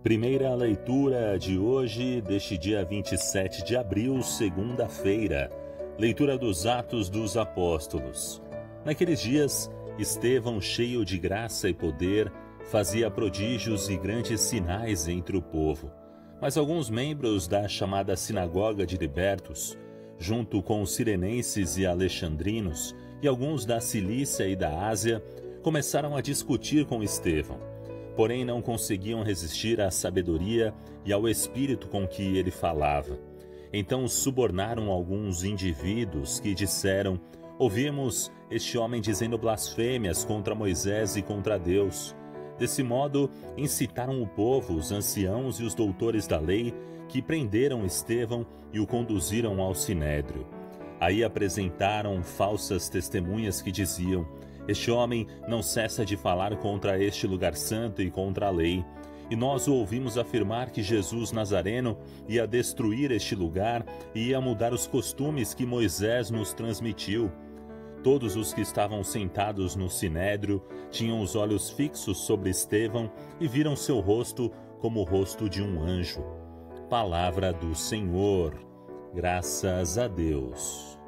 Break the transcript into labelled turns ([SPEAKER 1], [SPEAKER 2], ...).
[SPEAKER 1] Primeira leitura de hoje, deste dia 27 de abril, segunda-feira. Leitura dos Atos dos Apóstolos. Naqueles dias, Estevão, cheio de graça e poder, fazia prodígios e grandes sinais entre o povo. Mas alguns membros da chamada Sinagoga de Libertos, junto com os cirenenses e alexandrinos, e alguns da Cilícia e da Ásia, começaram a discutir com Estevão. Porém não conseguiam resistir à sabedoria e ao espírito com que ele falava. Então subornaram alguns indivíduos que disseram: "Ouvimos este homem dizendo blasfêmias contra Moisés e contra Deus." Desse modo, incitaram o povo, os anciãos e os doutores da lei, que prenderam Estevão e o conduziram ao sinédrio. Aí apresentaram falsas testemunhas que diziam: "Este homem não cessa de falar contra este lugar santo e contra a lei. E nós o ouvimos afirmar que Jesus Nazareno ia destruir este lugar e ia mudar os costumes que Moisés nos transmitiu." Todos os que estavam sentados no sinédrio tinham os olhos fixos sobre Estevão e viram seu rosto como o rosto de um anjo. Palavra do Senhor. Graças a Deus.